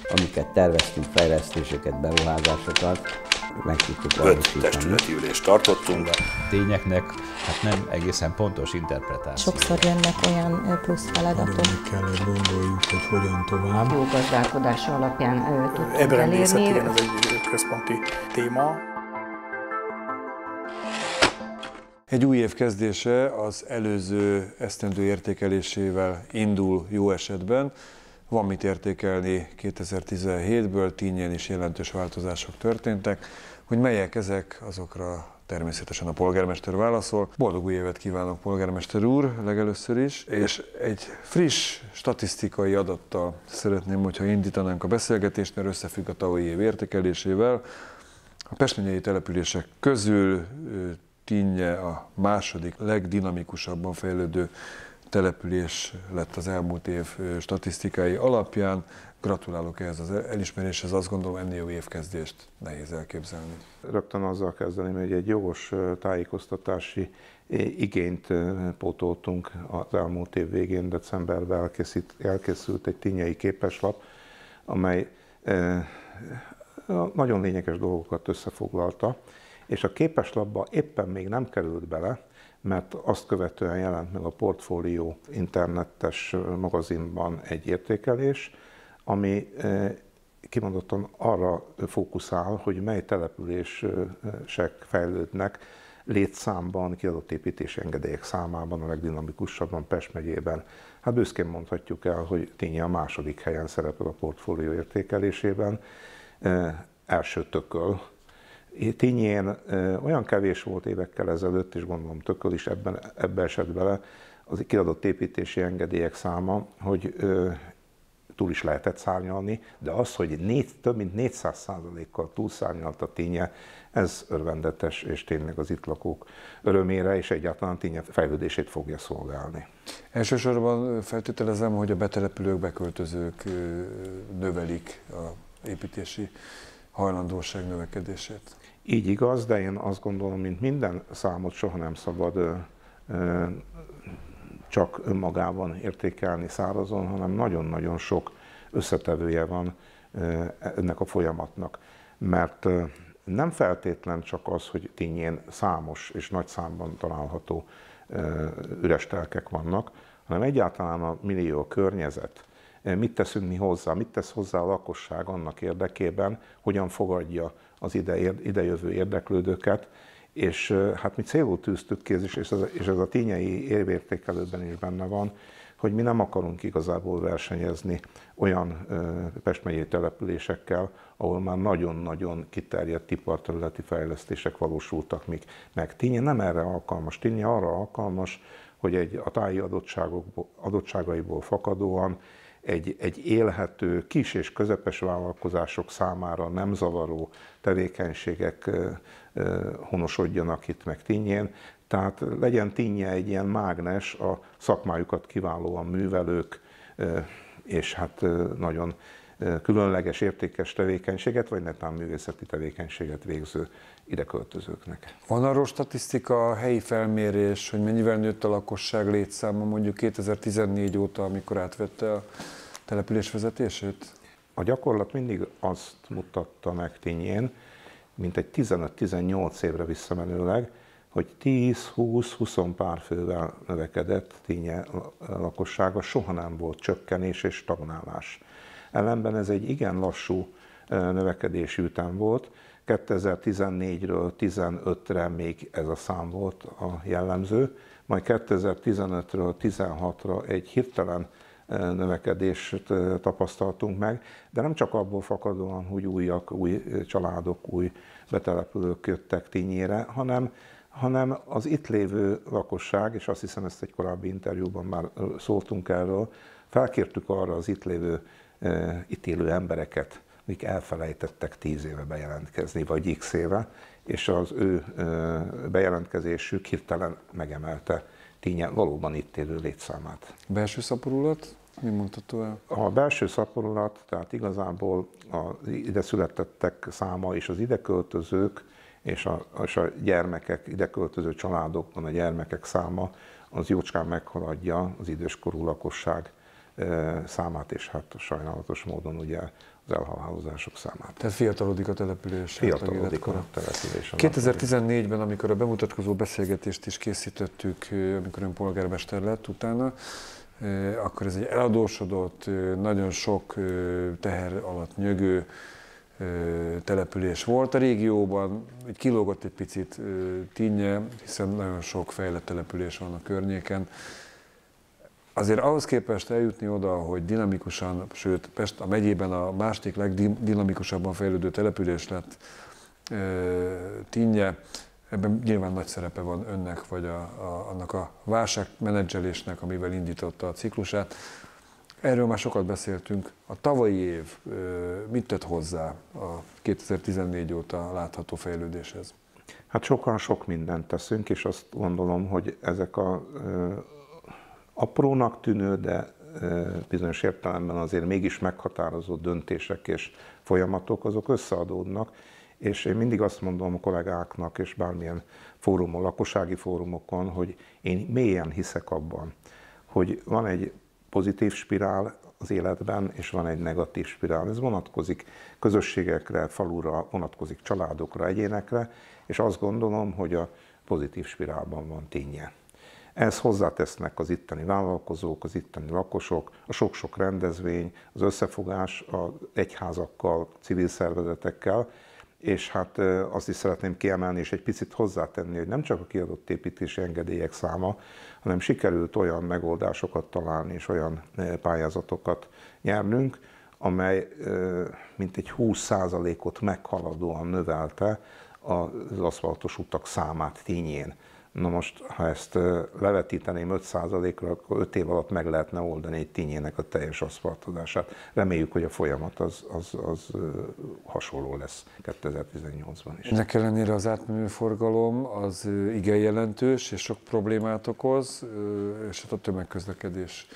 amiket terveztünk, fejlesztéseket, beruházásokat meg tudtuk 5 valósítani. testületi ülést tartottunk. Tényeknek hát nem egészen pontos interpretáció. Sokszor jönnek olyan plusz feladatok. Nagyon kellett gondoljuk, hogy hogyan tovább. Jó gazdálkodása alapján tudtuk Ebrendészet, elérni. igen, ez egy központi téma. Egy új év kezdése az előző esztendő értékelésével indul jó esetben. Van mit értékelni 2017-ből, Tinnyén is jelentős változások történtek. Hogy melyek ezek, azokra természetesen a polgármester válaszol. Boldog új évet kívánok, polgármester úr, legelőször is, és egy friss statisztikai adattal szeretném, hogyha indítanánk a beszélgetést, mert összefügg a tavalyi év értékelésével. A pest megyei települések közül Tinnye a második legdinamikusabban fejlődő település lett az elmúlt év statisztikai alapján. Gratulálok ehhez az elismeréshez, azt gondolom, ennél jó évkezdést nehéz elképzelni. Rögtön azzal kezdeném, hogy egy jogos tájékoztatási igényt pótoltunk az elmúlt év végén, decemberben elkészült egy tinnyei képeslap, amely nagyon lényeges dolgokat összefoglalta, és a képeslapba éppen még nem került bele, mert azt követően jelent meg a Portfólió internetes magazinban egy értékelés, ami kimondottan arra fókuszál, hogy mely települések fejlődnek létszámban, kiadott építési engedélyek számában, a legdinamikusabban Pest megyében. Hát büszkén mondhatjuk el, hogy Tinnye a második helyen szerepel a Portfólió értékelésében, első tököl. Tinnyén olyan kevés volt évekkel ezelőtt, és gondolom tököl is ebbe esett bele, az kiadott építési engedélyek száma, hogy túl is lehetett szárnyalni, de az, hogy több mint 400%-kal túlszárnyalt a Tinnye, ez örvendetes, és tényleg az itt lakók örömére, és egyáltalán Tinnye fejlődését fogja szolgálni. Elsősorban feltételezem, hogy a betelepülők, beköltözők növelik a építési hajlandóság növekedését. Így igaz, de én azt gondolom, mint minden számot soha nem szabad csak önmagában értékelni szárazon, hanem nagyon-nagyon sok összetevője van ennek a folyamatnak. Mert nem feltétlen csak az, hogy Tinnyén számos és nagy számban található üres telkek vannak, hanem egyáltalán a millió, a környezet, mit teszünk mi hozzá, mit tesz hozzá a lakosság annak érdekében, hogyan fogadja az idejövő érdeklődőket, és hát mi célul tűztük ki, és ez a tinnyei évértékelőben is benne van, hogy mi nem akarunk igazából versenyezni olyan Pest megyei településekkel, ahol már nagyon-nagyon kiterjedt iparterületi fejlesztések valósultak meg. Tinnye nem erre alkalmas, Tinnye arra alkalmas, hogy a táji adottságaiból fakadóan egy élhető, kis és közepes vállalkozások számára nem zavaró tevékenységek honosodjanak itt meg Tinnyén. Tehát legyen Tinnye egy ilyen mágnes a szakmájukat kiválóan művelők, és hát nagyon különleges, értékes tevékenységet, vagy netán művészeti tevékenységet végző ideköltözőknek. Van arról statisztika, helyi felmérés, hogy mennyivel nőtt a lakosság létszáma mondjuk 2014 óta, amikor átvette a település vezetését? A gyakorlat mindig azt mutatta meg Tinnyén, mint egy 15-18 évre visszamenőleg, hogy 10-20 pár fővel növekedett Tinnye lakossága, soha nem volt csökkenés és stagnálás. Ellenben ez egy igen lassú növekedési ütem volt. 2014-ről 15-re még ez a szám volt a jellemző, majd 2015-ről 16-ra egy hirtelen növekedést tapasztaltunk meg, de nem csak abból fakadóan, hogy új családok, új betelepülők jöttek Tinnyére, hanem az itt lévő lakosság, és azt hiszem ezt egy korábbi interjúban már szóltunk erről, felkértük arra az itt élő embereket, akik elfelejtettek 10 éve bejelentkezni, vagy x éve, és az ő bejelentkezésük hirtelen megemelte Tinnye valóban itt élő létszámát. Belső szaporulat? Mi mondható el? A belső szaporulat, tehát igazából az ide születettek száma és az ideköltözők és a gyermekek, ideköltöző családokban a gyermekek száma az jócskán meghaladja az időskorú lakosság számát, és hát sajnálatos módon ugye az elhalálozások számát. Tehát fiatalodik a település. Fiatalodik a település. 2014-ben, amikor a bemutatkozó beszélgetést is készítettük, amikor ön polgármester lett utána, akkor ez egy eladósodott, nagyon sok teher alatt nyögő település volt a régióban, így kilógott egy picit Tinnye, hiszen nagyon sok fejlett település van a környéken. Azért ahhoz képest eljutni oda, hogy dinamikusan, sőt Pest a megyében a második legdinamikusabban fejlődő település lett Tinnye, ebben nyilván nagy szerepe van önnek, vagy annak a válságmenedzselésnek, amivel indította a ciklusát. Erről már sokat beszéltünk. A tavalyi év mit tett hozzá a 2014 óta látható fejlődéshez? Hát sokan sok mindent teszünk, és azt gondolom, hogy ezek a aprónak tűnő, de bizonyos értelemben azért mégis meghatározó döntések és folyamatok, azok összeadódnak, és én mindig azt mondom a kollégáknak, és bármilyen fórumon, lakossági fórumokon, hogy én mélyen hiszek abban, hogy van egy pozitív spirál az életben, és van egy negatív spirál. Ez vonatkozik közösségekre, falura, vonatkozik családokra, egyénekre, és azt gondolom, hogy a pozitív spirálban van Tinnye. Ehhez hozzátesznek az itteni vállalkozók, az itteni lakosok, a sok-sok rendezvény, az összefogás az egyházakkal, civil szervezetekkel, és hát azt is szeretném kiemelni, és egy picit hozzátenni, hogy nem csak a kiadott építési engedélyek száma, hanem sikerült olyan megoldásokat találni, és olyan pályázatokat nyernünk, amely mintegy 20%-ot meghaladóan növelte az aszfaltos utak számát Tinnyén. Na most, ha ezt levetíteném 5%-ra, akkor 5 év alatt meg lehetne oldani egy Tinnyének a teljes aszfaltozását. Reméljük, hogy a folyamat az hasonló lesz 2018-ban is. Ennek ellenére az átmenő forgalom az igen jelentős, és sok problémát okoz, és a tömegközlekedés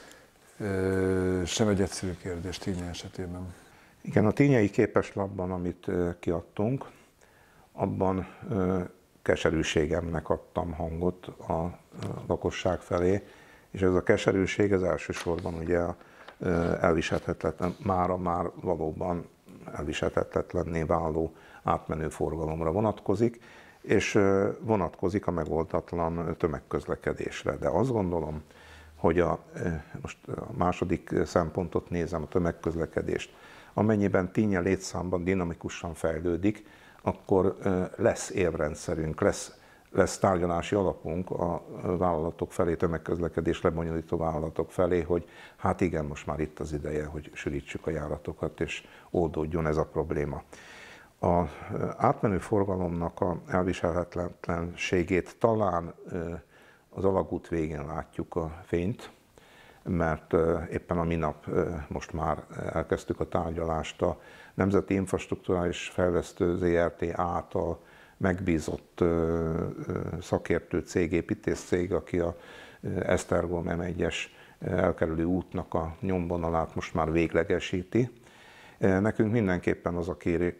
sem egy egyszerű kérdés Tinnye esetében. Igen, a tinnyei képeslapban, amit kiadtunk, abban keserűségemnek adtam hangot a lakosság felé, és ez a keserűség az elsősorban ugye elviselhetetlen, már valóban elviselhetetlenné váló átmenő forgalomra vonatkozik, és vonatkozik a megoldatlan tömegközlekedésre. De azt gondolom, hogy most a második szempontot nézem, a tömegközlekedést, amennyiben Tinnye létszámban dinamikusan fejlődik, akkor lesz érvrendszerünk, lesz tárgyalási alapunk a vállalatok felé, tömegközlekedés lebonyolító vállalatok felé, hogy hát igen, most már itt az ideje, hogy sűrítsük a járatokat, és oldódjon ez a probléma. Az átmenő forgalomnak a elviselhetetlenségét talán az alagút végén látjuk a fényt, mert éppen a minap most már elkezdtük a tárgyalást a Nemzeti Infrastrukturális Fejlesztő ZRT által megbízott szakértő cég, építészcég, aki a Esztergom M1-es elkerülő útnak a nyomvonalát most már véglegesíti. Nekünk mindenképpen az a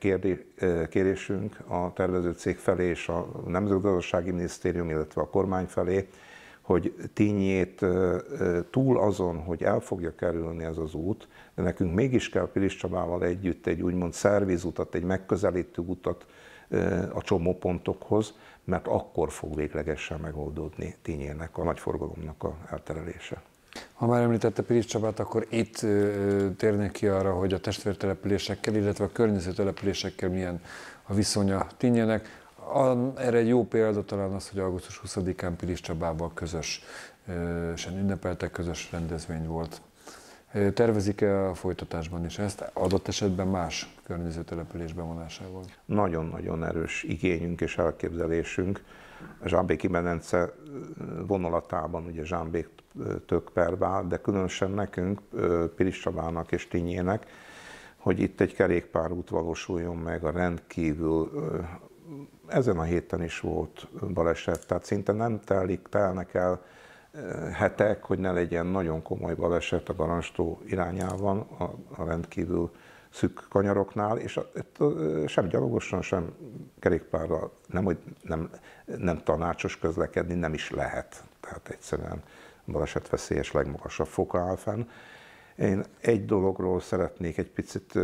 kérésünk a tervező cég felé és a Nemzetgazdasági Minisztérium, illetve a kormány felé, hogy Tinnyét túl azon, hogy el fogja kerülni ez az út, de nekünk mégis kell Pilis Csabával együtt egy úgymond szervizutat, egy megközelítő utat a csomópontokhoz, mert akkor fog véglegesen megoldódni Tinnyének, a nagyforgalomnak a elterelése. Ha már említette Pilis Csabát, akkor itt térnék ki arra, hogy a testvértelepülésekkel, illetve a környező településekkel milyen a viszonya Tinnyének. Erre egy jó példa talán az, hogy augusztus 20-án Pilis Csabában közösen ünnepeltek, közös rendezvény volt. Tervezik-e a folytatásban is ezt, adott esetben más környező település bevonásával? Nagyon-nagyon erős igényünk és elképzelésünk. A Zsámbéki-medence vonulatában, ugye Zsámbék Tökpervár, de különösen nekünk, Pilis Csabának és Tinnyének, hogy itt egy kerékpárút valósuljon meg a rendkívül. Ezen a héten is volt baleset, tehát szinte nem telnek el hetek, hogy ne legyen nagyon komoly baleset a Garancstó irányában, a rendkívül szűk kanyaroknál, és sem gyalogosan, sem kerékpárral nem tanácsos közlekedni, nem is lehet. Tehát egyszerűen balesetveszélyes legmagasabb foka áll fenn. Én egy dologról szeretnék egy picit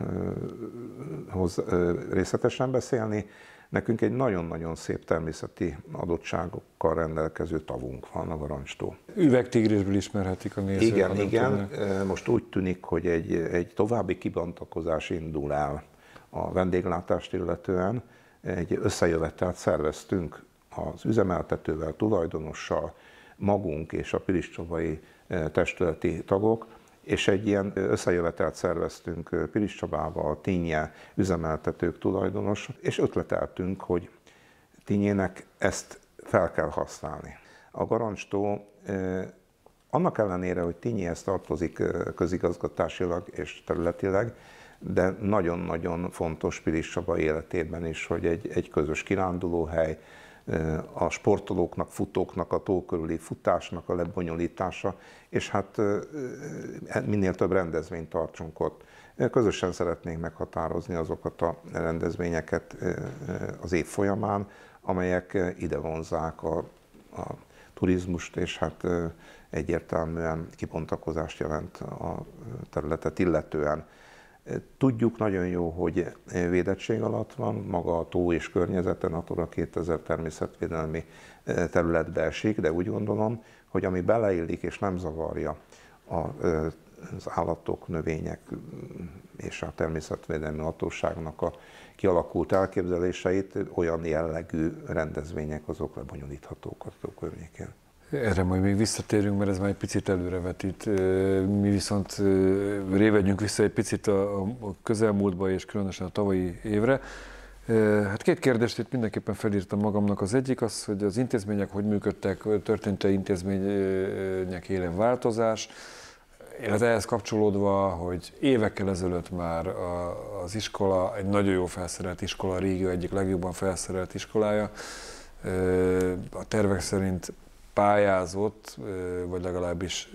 részletesen beszélni. Nekünk egy nagyon-nagyon szép természeti adottságokkal rendelkező tavunk van, a Garancstó. Üvegtigrisből ismerhetik a nézők. Igen. Most úgy tűnik, hogy egy további kibontakozás indul el a vendéglátást illetően. Egy összejövetelt szerveztünk az üzemeltetővel, tulajdonossal, magunk és a piliscsabai testületi tagok, és egy ilyen összejövetelt szerveztünk Pilis Csabával, Tínje üzemeltetők, tulajdonos, és ötleteltünk, hogy Tínjének ezt fel kell használni. A Garancstó annak ellenére, hogy Tínjéhez tartozik közigazgatásilag és területileg, de nagyon-nagyon fontos Pilis Csaba életében is, hogy egy közös kirándulóhely, a sportolóknak, futóknak a tó körüli futásnak a lebonyolítása, és hát minél több rendezvényt tartsunk ott. Közösen szeretnénk meghatározni azokat a rendezvényeket az év folyamán, amelyek ide vonzzák a turizmust, és hát egyértelműen kibontakozást jelent a területet illetően. Tudjuk nagyon jó, hogy védettség alatt van, maga a tó és környezete Natura 2000 természetvédelmi területbe esik, de úgy gondolom, hogy ami beleillik és nem zavarja az állatok, növények és a természetvédelmi hatóságnak a kialakult elképzeléseit, olyan jellegű rendezvények azok lebonyolíthatók a tó környékén. Erre majd még visszatérünk, mert ez már egy picit előrevetít. Mi viszont révedjünk vissza egy picit a közelmúltba és különösen a tavalyi évre. Hát két kérdést itt mindenképpen felírtam magamnak. Az egyik az, hogy az intézmények hogy működtek, történt-e intézmények élen változás, illetve ehhez kapcsolódva, hogy évekkel ezelőtt már az iskola, egy nagyon jó felszerelt iskola, a régió egyik legjobban felszerelt iskolája, a tervek szerint pályázott, vagy legalábbis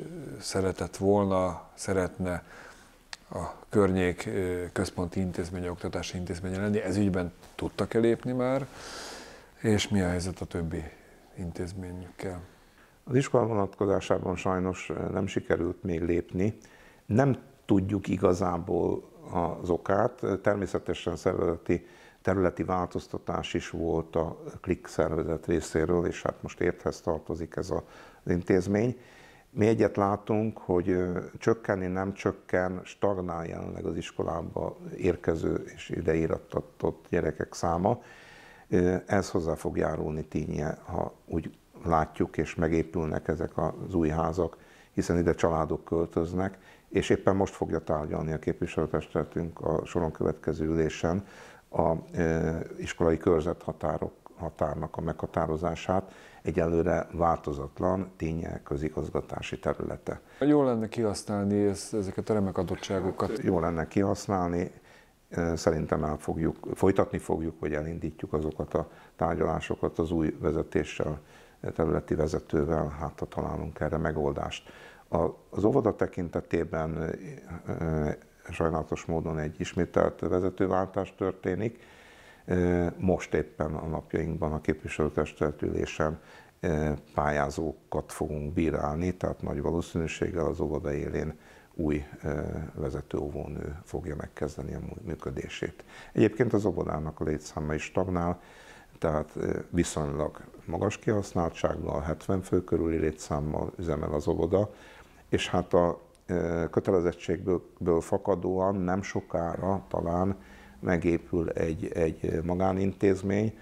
szeretne a környék központi intézménye, oktatási intézménye lenni. Ez ügyben tudtak elépni már, és mi a helyzet a többi intézményükkel? Az iskola vonatkozásában sajnos nem sikerült még lépni. Nem tudjuk igazából az okát. Természetesen területi változtatás is volt a KLIK szervezet részéről, és hát most érthez tartozik ez az intézmény. Mi egyet látunk, hogy csökkenni nem csökken, stagnál jelenleg az iskolába érkező és ide írattatott gyerekek száma. Ez hozzá fog járulni Tínje, ha úgy látjuk és megépülnek ezek az új házak, hiszen ide családok költöznek, és éppen most fogja tárgyalni a képviselőtestületünk a soron következő ülésen a iskolai körzethatárnak a meghatározását, egyelőre változatlan Tínje közigazgatási területe. Jól lenne kihasználni ezeket a remek adottságokat? Jól lenne kihasználni, szerintem folytatni fogjuk, vagy elindítjuk azokat a tárgyalásokat az új vezetéssel, területi vezetővel, hát ha találunk erre megoldást. Az óvoda tekintetében sajnálatos módon egy ismételt vezetőváltás történik. Most éppen a napjainkban a képviselőtestület ülésen pályázókat fogunk bírálni, tehát nagy valószínűséggel az óvoda élén új vezető óvónő fogja megkezdeni a működését. Egyébként az óvodának a létszáma is stagnál, tehát viszonylag magas kihasználtsággal, 70 fő körüli létszámmal üzemel az óvoda, és hát a kötelezettségből fakadóan nem sokára talán megépül egy magánintézmény,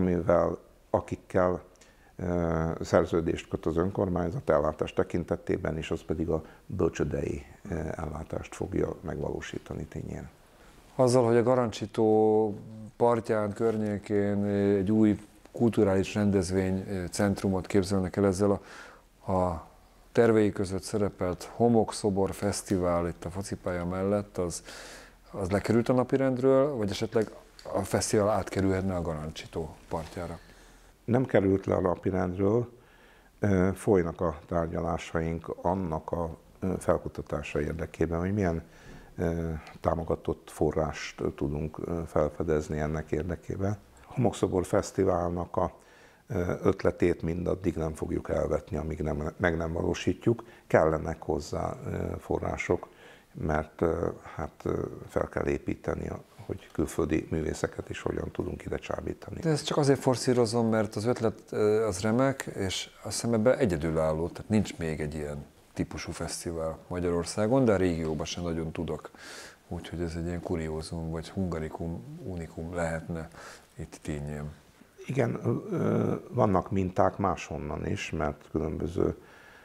akikkel szerződést köt az önkormányzat ellátás tekintetében, és az pedig a bölcsődei ellátást fogja megvalósítani Tínjén. Azzal, hogy a Garancsi-tó partján, környékén egy új kulturális rendezvénycentrumot képzelnek el, ezzel a tervei között szerepelt Homokszobor Fesztivál itt a focipálya mellett, az lekerült a napirendről, vagy esetleg a fesztivál átkerülhetne a Garancsi-tó partjára? Nem került le a napirendről, folynak a tárgyalásaink annak a felkutatása érdekében, hogy milyen támogatott forrást tudunk felfedezni ennek érdekében. A Homokszobor Fesztiválnak a ötletét mindaddig nem fogjuk elvetni, amíg meg nem valósítjuk. Kellenek hozzá források, mert hát fel kell építeni, hogy külföldi művészeket is hogyan tudunk ide csábítani. De ezt csak azért forszírozom, mert az ötlet az remek, és azt hiszem ebben egyedülálló, tehát nincs még egy ilyen típusú fesztivál Magyarországon, de a régióban sem nagyon tudok. Úgyhogy ez egy ilyen kuriózum, vagy hungarikum, unikum lehetne itt Tinnyén. Igen, vannak minták máshonnan is, mert különböző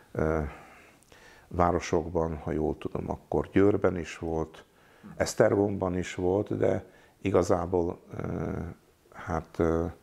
városokban, ha jól tudom, akkor Győrben is volt, Esztergomban is volt, de igazából hát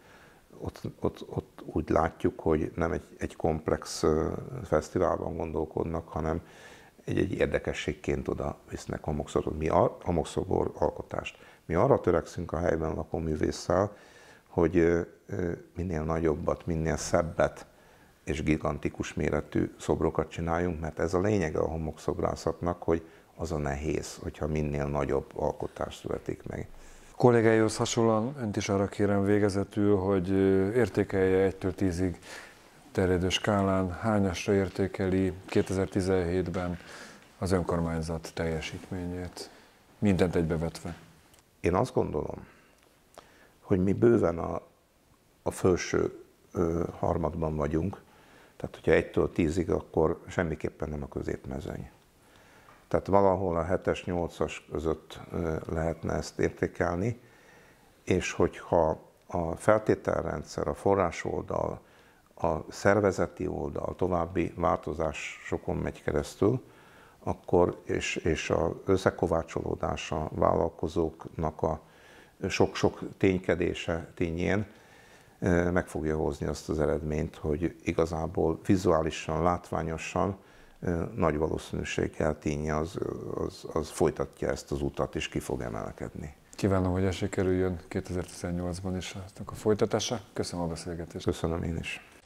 ott úgy látjuk, hogy nem egy komplex fesztiválban gondolkodnak, hanem egy érdekességként oda visznek homokszobor alkotást. Mi arra törekszünk a helyben lakó művésszel, hogy minél nagyobbat, minél szebbet és gigantikus méretű szobrokat csináljunk, mert ez a lényege a homokszobrászatnak, hogy az a nehéz, hogyha minél nagyobb alkotás születik meg. Kollégáihoz hasonlóan önt is arra kérem végezetül, hogy értékelje 1-től 10-ig terjedő skálán, hányasra értékeli 2017-ben az önkormányzat teljesítményét, mindent egybevetve. Én azt gondolom, hogy mi bőven a felső harmadban vagyunk, tehát hogyha 1-től 10-ig, akkor semmiképpen nem a középmezőny. Tehát valahol a 7-es, 8-as között lehetne ezt értékelni, és hogyha a feltételrendszer, a forrásoldal, a szervezeti oldal további változásokon megy keresztül, akkor, és az összekovácsolódás a vállalkozóknak a sok-sok ténykedése Tinnyén meg fogja hozni azt az eredményt, hogy igazából vizuálisan, látványosan nagy valószínűséggel Tinnye az folytatja ezt az utat, és ki fog emelkedni. Kívánom, hogy sikerüljön 2018-ban is a folytatása. Köszönöm a beszélgetést. Köszönöm én is.